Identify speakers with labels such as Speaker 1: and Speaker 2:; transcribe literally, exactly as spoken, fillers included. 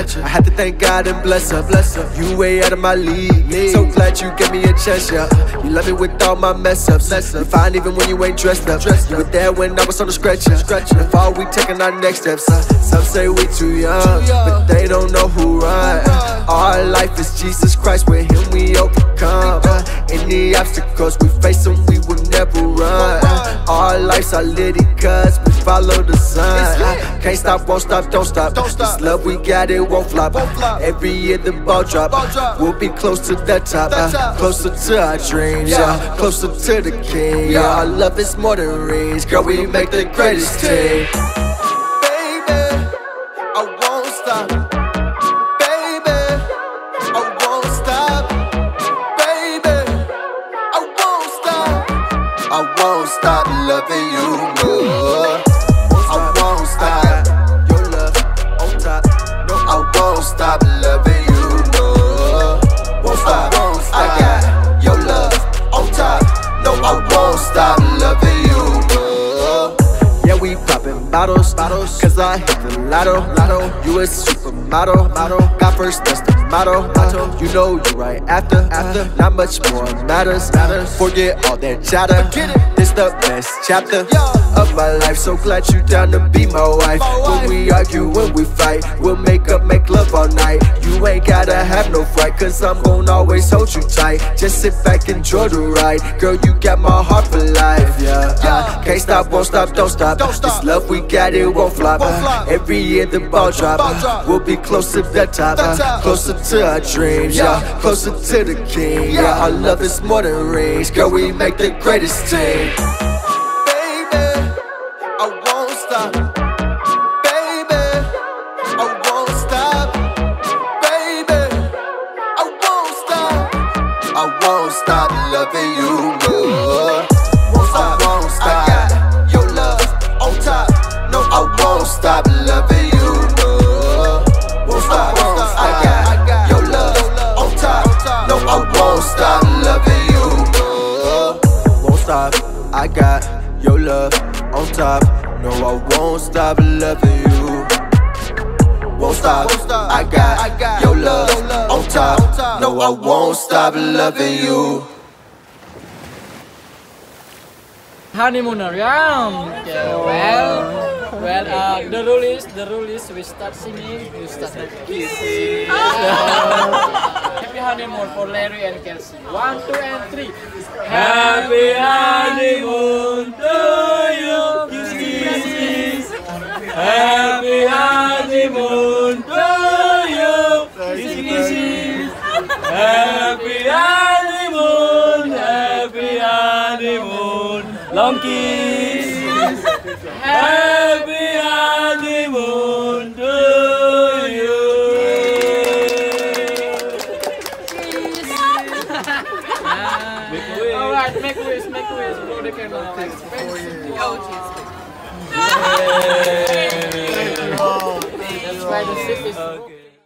Speaker 1: I had to thank God and bless her, bless her. You way out of my league. So glad you gave me a chance, yeah. You love me with all my mess ups. You fine even when you ain't dressed up. You were there when I was on the stretcher. And fall, we taking our next steps. Some say we too young, but they don't know who run. Our life is Jesus Christ, with Him we overcome. Any obstacles we face them, we will never run. Our lives are litty cause we follow the sun. Can't stop, won't stop, don't stop. This love we got, it won't flop. Every year the ball drop, we'll be close to the top. uh, Closer to our dreams, yeah. Closer to the King, yeah. Our love is more than rings, girl, we make the greatest team. Baby, I won't stop. Baby, I won't stop. Baby, I won't stop. I won't stop loving you more. I won't stop. Your love on top. No, I won't stop loving you more. Won't stop. I got your love on top. No, I won't stop loving you more. Yeah, we poppin' bottles, bottles, cause I hit the lotto, lotto. You a supermodel, model. God first, that's the motto, motto. You know you right after, after. Not much more matters, matters. Forget all that chatter. This the best chapter of my life. So glad you down to be my wife. When we argue, when we fight, we'll make up, make love all night. You ain't gotta have no fright, cause I'm gon' always hold you tight. Just sit back, enjoy the ride. Girl, you got my heart for life, yeah. uh, Can't stop, won't stop, don't stop. This love we got, it won't flop. uh, Every year the ball drop, uh, we'll be close to the top, uh, closer to our dreams, yeah. Closer to the King, yeah. Our love is more than rings, girl, we make the greatest team. Baby, I won't stop. Baby, I won't stop. Baby, I won't stop. I won't stop loving you more. I won't stop. I got your love on top. No, I won't stop loving you more. Won't stop. I got your love on top. No, I won't stop loving you more. Won't stop. I got your love on top. No, I won't stop loving you. Won't stop. I got your love on top. No, I won't stop loving you.
Speaker 2: Honeymoon around. Okay, well, well, uh, the rule is, the rule is, we start singing, we start kissing. Happy honeymoon for Larry and Kelsey. One, two, and three. Happy honeymoon to you. Kiss, kiss. Happy honeymoon to you. Kiss, kiss. Happy honeymoon. Happy honeymoon. Long kiss. Happy honeymoon to you. Alright, make wish, make wish. Blow the candle. That's why the ship is.